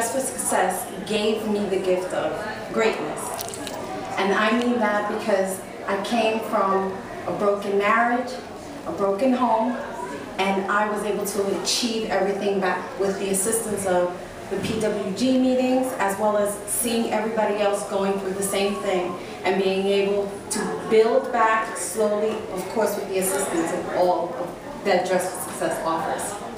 Dress for Success gave me the gift of greatness. And I mean that because I came from a broken marriage, a broken home, and I was able to achieve everything back with the assistance of the PWG meetings, as well as seeing everybody else going through the same thing and being able to build back slowly, of course with the assistance of all that Dress for Success offers.